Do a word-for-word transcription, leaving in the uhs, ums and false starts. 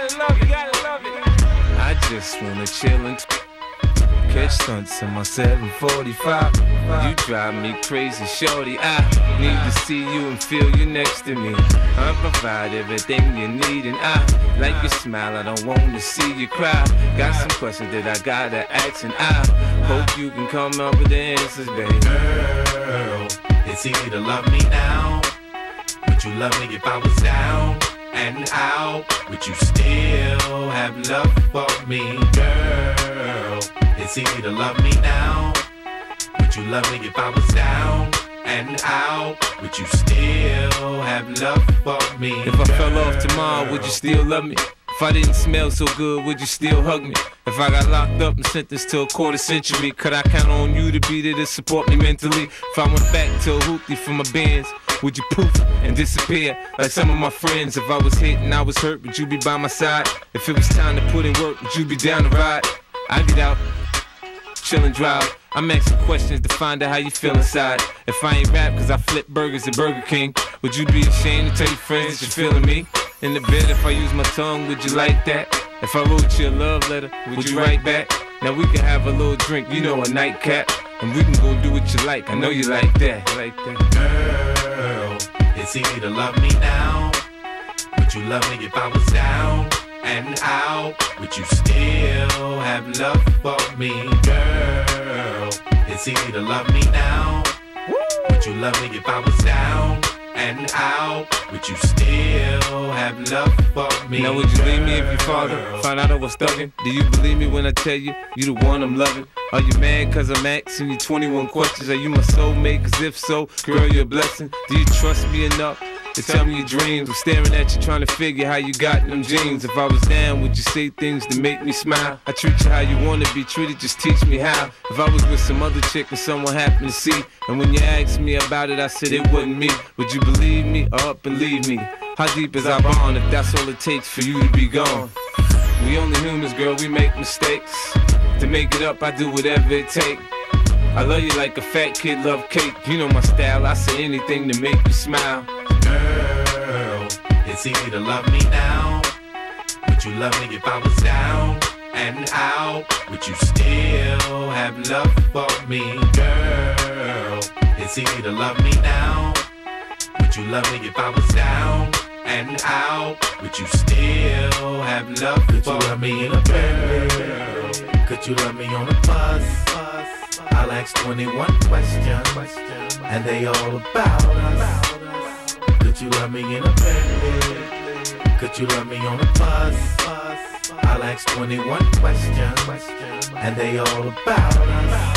gotta love it, gotta love it. I just wanna chill and catch stunts in my seven forty-five. You drive me crazy, shorty. I need to see you and feel you next to me. I provide everything you need, and I like your smile. I don't want to see you cry. Got some questions that I gotta ask, and I hope you can come up with the answers, baby. Girl, it's easy to love me now. Would you love me if I was down and out? Would you still have love for me, girl? It's easy to love me now. Would you love me if I was down and out? Would you still have love for me, If I fell off tomorrow, would you still love me? If I didn't smell so good, would you still hug me? If I got locked up and sentenced to a quarter century, could I count on you to be there to support me mentally? If I went back to a hoopty for my bands, would you poof and disappear like some of my friends? If I was hit and I was hurt, would you be by my side? If it was time to put in work, would you be down to ride? I'd get out, chill and drive. I'm asking questions to find out how you feel inside. If I ain't rap cause I flip burgers at Burger King, would you be ashamed to tell your friends that you're feeling me? In the bed, if I use my tongue, would you like that? If I wrote you a love letter, would you write back? Now we can have a little drink, you know, a nightcap, and we can go do what you like. I know you like that, like that. Girl, it's easy to love me now. Would you love me if I was down and out? Would you still have love for me, girl? It's easy to love me now. Would you love me if I was down and out? Would you still have love for me? Now would you leave me if your father found out I was thugging? Do you believe me when I tell you, you the one I'm loving? Are you mad cause I'm asking you twenty-one questions? Are you my soulmate? Cause if so, girl, you're a blessing. Do you trust me enough to tell me your dreams? I'm staring at you trying to figure how you got them jeans. If I was down, would you say things to make me smile? I treat you how you wanna be treated, just teach me how. If I was with some other chick and someone happened to see, and when you asked me about it, I said it wasn't me, would you believe me or up and leave me? How deep is our bond if that's all it takes for you to be gone? We only humans, girl, we make mistakes. To make it up, I do whatever it takes. I love you like a fat kid love cake. You know my style, I say anything to make you smile. Girl, it's easy to love me now. Would you love me if I was down and out? Would you still have love for me, girl? It's easy to love me now. Would you love me if I was down and out? Would you still have love for me? Could you love me in a girl? Could you love me on a bus? I'll ask twenty-one questions, and they all about us. Could you love me in a bed? Could you love me on a bus? I'll ask twenty-one questions, and they all about us.